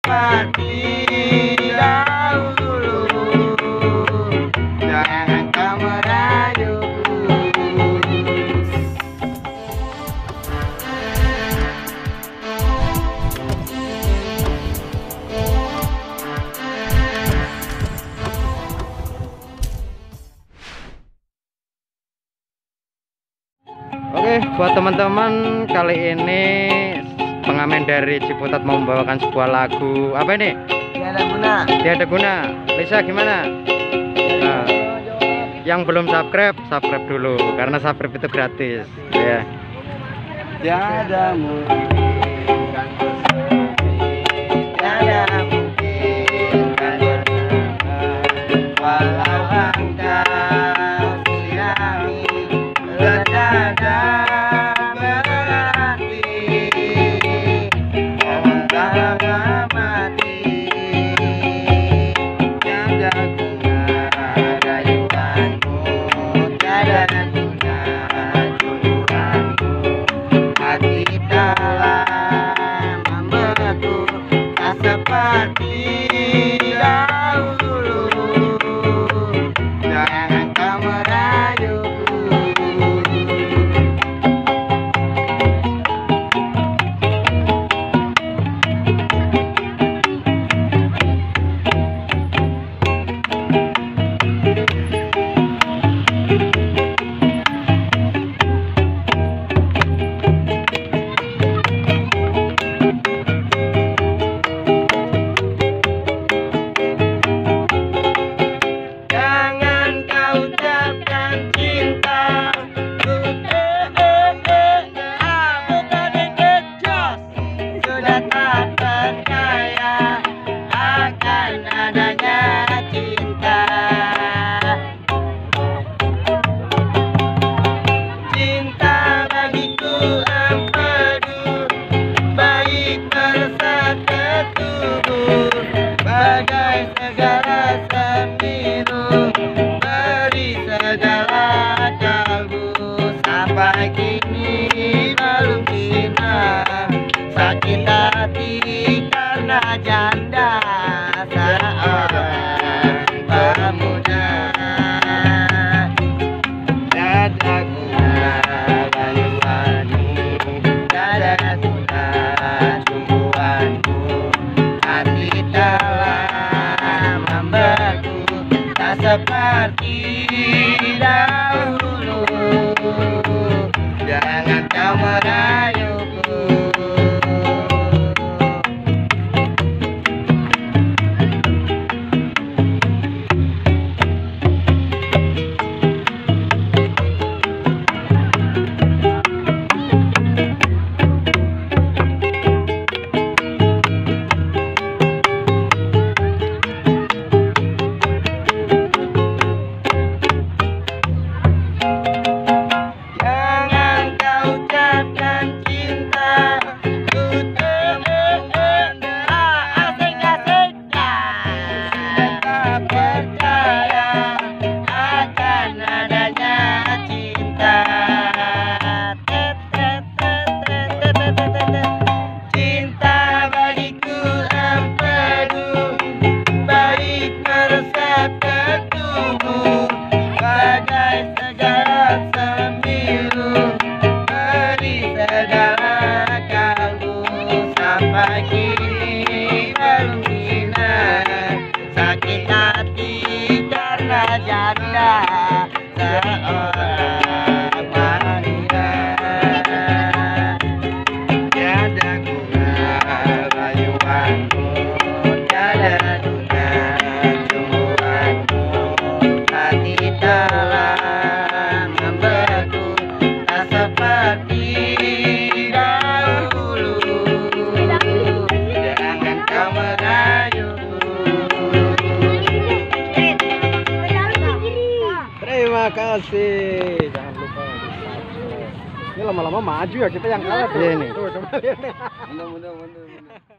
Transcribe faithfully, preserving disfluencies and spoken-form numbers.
seperti dahulu. Jangan kau merayuku. Oke, buat teman-teman, kali ini pengamen dari Ciputat mau membawakan sebuah lagu apa ini? Tiada guna. Tiada guna. Lisa gimana? Nah, yang belum subscribe, subscribe dulu karena subscribe itu gratis. Ya. Tiada mungkin kan bersemi, tiada mungkin kan bersama, walau engkau sirami lezada berarti, mohon tak mati. Tiada guna rayuanmu, tiada guna cumbuanmu. Hati telah membeku, tak seperti dahulu. Jangan kau merayuku. Bagai segala semiru, beri segala kalbu, sampai kini belum hina. Sakit hati karena janda seorang pemuda. Tiada guna rayuanmu, tiada guna cumbuanmu. Hati telah membeku, tak seperti dahulu. Jangan kau merayuku. Bagai segala semiru, beri segala kalbu, sampai kini belum hina. Sakit hati karena janda seorang wanita. Tiada guna rayuanmu, tiada guna cumbuanmu. Hati telah membeku, tak seperti dahulu. Jangan kau merayuku. Terima kasih. Jangan lupa di subscribe. Ini lama-lama maju ya kita yang kalah tuh. Iya ini. Tuh, coba lihat. Mudah-mudahan.